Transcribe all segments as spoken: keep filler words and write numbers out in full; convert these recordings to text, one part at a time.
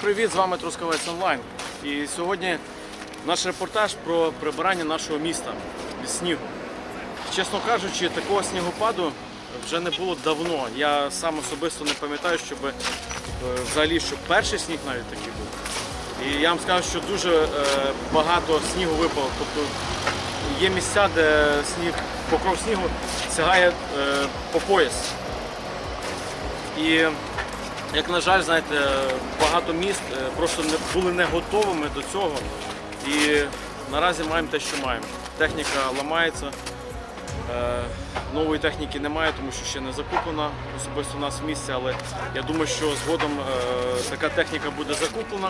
привіт! З вами Трускавець Онлайн. І сьогодні наш репортаж про прибирання нашого міста від снігу. Чесно кажучи, такого снігопаду вже не було давно. Я сам особисто не пам'ятаю, щоб взагалі, щоб перший сніг навіть такий був. І я вам скажу, що дуже е, багато снігу випало. Тобто є місця, де сніг, покров снігу сягає е, по пояс. І як, на жаль, знаєте, багато міст просто не були не готовими до цього. І наразі маємо те, що маємо. Техніка ламається, нової техніки немає, тому що ще не закуплена особисто у нас в місті, але я думаю, що згодом така техніка буде закуплена.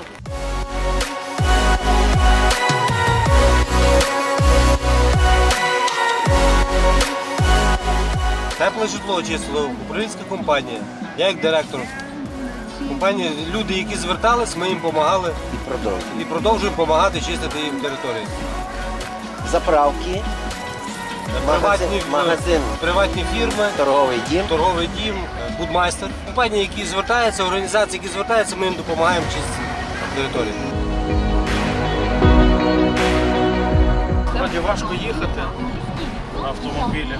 Тепле житло очистила управлінська компанія. Я як директор компанії, люди, які звертались, ми їм допомагали І продовжуємо. і продовжуємо допомагати чистити їм територію. Заправки, Приватні, магазин, приватні фірми, торговий дім. торговий дім, будмайстер. Компанії, які звертаються, організації, які звертаються, ми їм допомагаємо чистити територію. Справді важко їхати на автомобілі.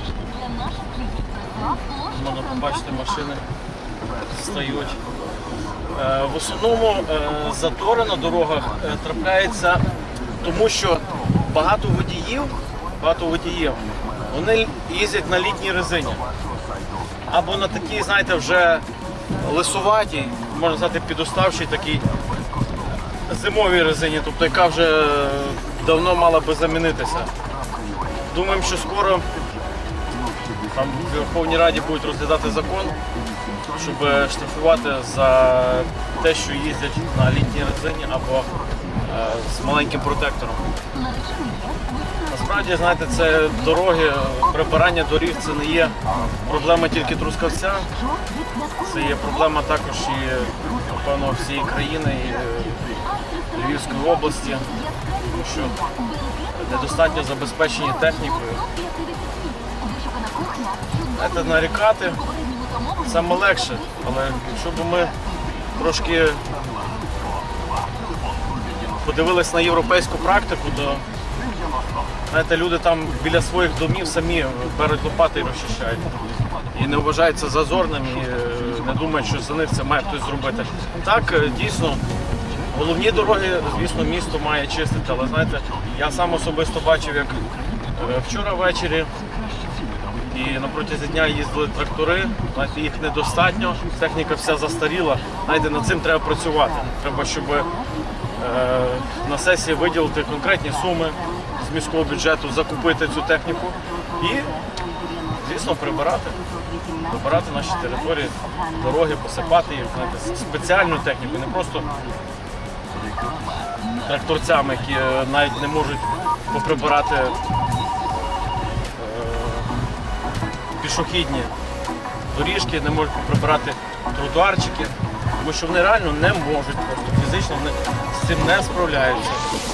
Можна побачити, машини стають. В основному затори на дорогах трапляються, тому що багато водіїв, багато водіїв, вони їздять на літній резині. Або на такій, знаєте, вже лисуватій, можна сказати, підуставшій такій зимовій резині, тобто яка вже давно мала би замінитися. Думаємо, що скоро там в Верховній Раді будуть розглядати закон, щоб штрафувати за те, що їздять на літній резині або е, з маленьким протектором. Насправді, знаєте, це дороги, прибирання доріг – це не є проблема тільки Трускавця, це є проблема також і, напевно, всієї країни, і Львівської області, тому що недостатньо забезпечені технікою. Знаєте, нарікати саме легше, але якщо б ми трошки подивились на європейську практику, то знаєте, люди там біля своїх домів самі беруть лопати і розчищають. І не вважаються зазорним, і не думають, що за них це має хтось зробити. Так, дійсно, головні дороги, звісно, місто має чистити, але знаєте, я сам особисто бачив, як вчора ввечері і на протязі дня їздили трактори, знаєте, їх недостатньо, техніка вся застаріла, знаєте, над цим треба працювати. Треба, щоб е, на сесії виділити конкретні суми з міського бюджету, закупити цю техніку і, звісно, прибирати. Прибирати наші території, дороги, посипати їх, знаєте, спеціальну техніку, не просто тракторцями, які навіть не можуть поприбирати пішохідні доріжки, не можуть прибирати тротуарчики, тому що вони реально не можуть, просто фізично вони з цим не справляються.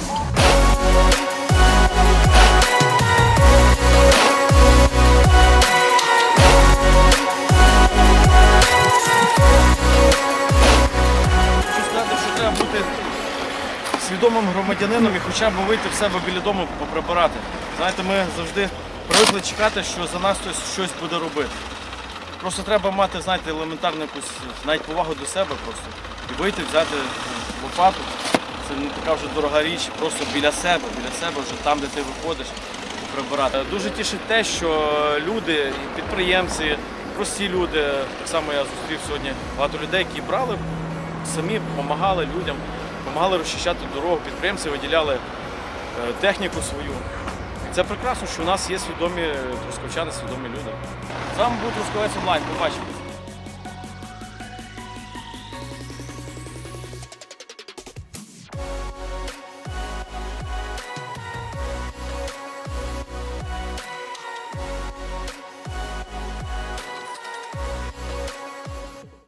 Хочу сказати, що треба бути свідомим громадянином і хоча б вийти в себе біля дому поприбирати. Знаєте, ми завжди привикли чекати, що за нас хтось щось буде робити. Просто треба мати, знаєте, елементарну якусь навіть повагу до себе просто. І вийти, взяти лопату. Це не така вже дорога річ, просто біля себе, біля себе, вже там, де ти виходиш, прибирати. Дуже тішить те, що люди, підприємці, прості люди, так само я зустрів сьогодні багато людей, які брали, самі допомагали людям, допомагали розчищати дорогу, підприємці виділяли техніку свою. Це прекрасно, що у нас є свідомі трускавчани, свідомі люди. З вами був Трускавець Онлайн. Побачимо.